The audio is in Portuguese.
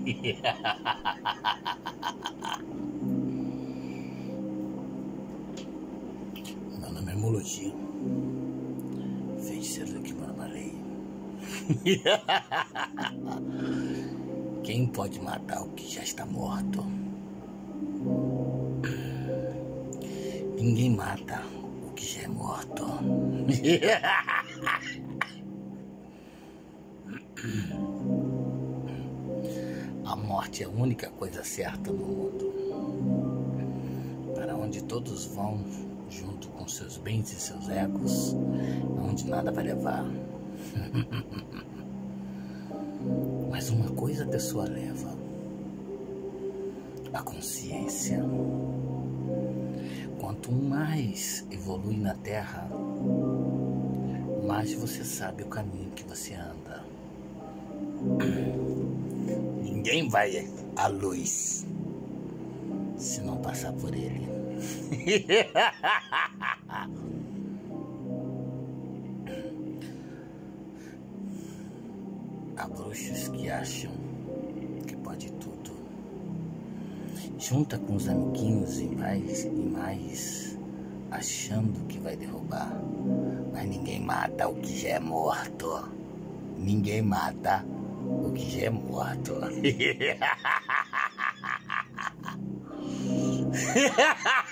Meu nome é Mologi, feiticeiro do Kimarmalei. Quem pode matar o que já está morto? Ninguém mata o que já é morto. A morte é a única coisa certa no mundo, para onde todos vão junto com seus bens e seus egos, onde nada vai levar. Mas uma coisa a pessoa leva: a consciência. Quanto mais evolui na Terra, mais você sabe o caminho que você anda. Ninguém vai à luz se não passar por ele. Há bruxos que acham que pode tudo. Junta com os amiguinhos e mais, achando que vai derrubar. Mas ninguém mata o que já é morto. Ninguém mata o que já é morto.